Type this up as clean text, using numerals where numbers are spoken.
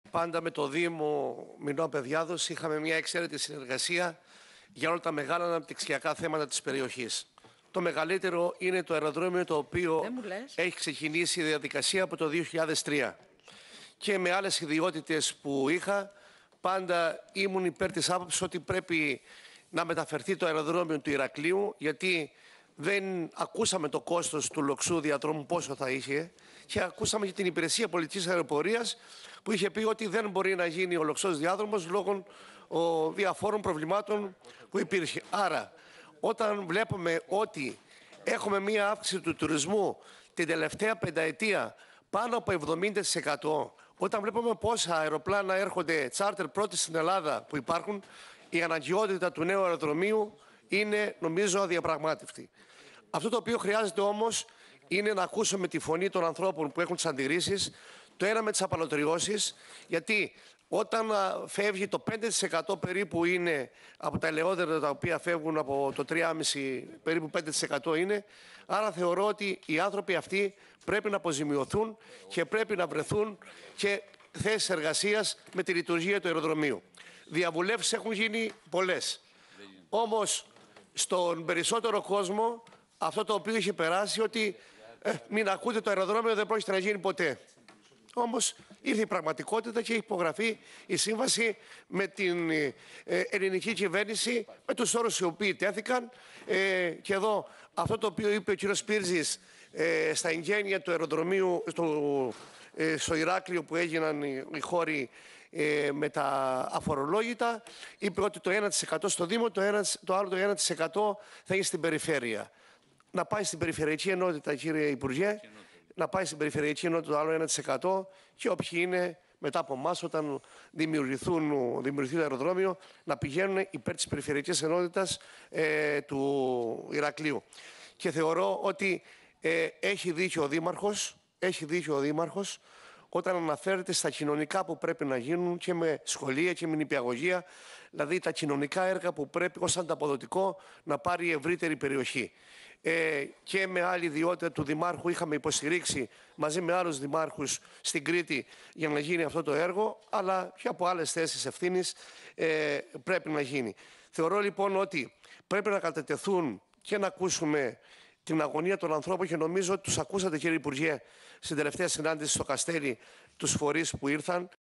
Πάντα με το Δήμο Μινώα Παιδιάδος είχαμε μια εξαίρετη συνεργασία για όλα τα μεγάλα αναπτυξιακά θέματα της περιοχής. Το μεγαλύτερο είναι το αεροδρόμιο, το οποίο έχει ξεκινήσει η διαδικασία από το 2003. Και με άλλες ιδιότητες που είχα, πάντα ήμουν υπέρ της άποψης ότι πρέπει να μεταφερθεί το αεροδρόμιο του Ηρακλείου, γιατί δεν ακούσαμε το κόστος του λοξού διαδρόμου πόσο θα είχε, και ακούσαμε και την υπηρεσία πολιτικής αεροπορίας που είχε πει ότι δεν μπορεί να γίνει ο λοξός διάδρομος λόγω διαφόρων προβλημάτων που υπήρχε. Άρα, όταν βλέπουμε ότι έχουμε μία αύξηση του τουρισμού την τελευταία πενταετία πάνω από 70%, όταν βλέπουμε πόσα αεροπλάνα έρχονται τσάρτερ πρώτη στην Ελλάδα που υπάρχουν, η αναγκαιότητα του νέου αεροδρομίου είναι, νομίζω, αδιαπραγμάτευτη. Αυτό το οποίο χρειάζεται όμως είναι να ακούσουμε τη φωνή των ανθρώπων που έχουν τις αντιρρήσεις, το ένα με τις απαλωτριώσεις, γιατί όταν φεύγει το 5% περίπου είναι από τα ελαιόδερα τα οποία φεύγουν από το 3,5% περίπου 5% είναι, άρα θεωρώ ότι οι άνθρωποι αυτοί πρέπει να αποζημιωθούν και πρέπει να βρεθούν και θέσεις εργασίας με τη λειτουργία του αεροδρομίου. Διαβουλεύσεις έχουν γίνει πολλές. Όμως στον περισσότερο κόσμο αυτό το οποίο είχε περάσει ότι μην ακούτε, το αεροδρόμιο δεν πρόκειται να γίνει ποτέ. Όμως ήρθε η πραγματικότητα και έχει υπογραφεί η σύμβαση με την ελληνική κυβέρνηση, με τους όρους οι οποίοι τέθηκαν. Και εδώ αυτό το οποίο είπε ο κ. Σπύρτζης στα εγγένεια του αεροδρομίου στο Ηράκλειο που έγιναν οι χώροι με τα αφορολόγητα, είπε ότι το 1% στο Δήμο, το άλλο το 1% θα είναι στην περιφέρεια. Να πάει στην περιφερειακή ενότητα, κύριε Υπουργέ, να πάει στην περιφερειακή ενότητα το άλλο 1% και όποιοι είναι μετά από εμάς, όταν δημιουργηθεί το αεροδρόμιο, να πηγαίνουν υπέρ της περιφερειακής ενότητας του Ηρακλείου. Και θεωρώ ότι έχει δίκιο ο Δήμαρχος, όταν αναφέρεται στα κοινωνικά που πρέπει να γίνουν και με σχολεία και με νηπιαγωγεία, δηλαδή τα κοινωνικά έργα που πρέπει ως ανταποδοτικό να πάρει η ευρύτερη περιοχή. Και με άλλη ιδιότητα του Δημάρχου είχαμε υποστηρίξει μαζί με άλλους δημάρχους στην Κρήτη για να γίνει αυτό το έργο, αλλά και από άλλες θέσεις ευθύνης πρέπει να γίνει. Θεωρώ λοιπόν ότι πρέπει να κατατεθούν και να ακούσουμε την αγωνία των ανθρώπων, και νομίζω ότι τους ακούσατε, κύριε Υπουργέ, στην τελευταία συνάντηση στο Καστέλι, τους φορείς που ήρθαν.